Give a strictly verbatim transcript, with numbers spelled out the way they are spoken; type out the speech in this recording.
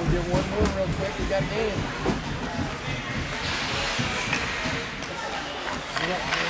We'll get one more real quick. We got game.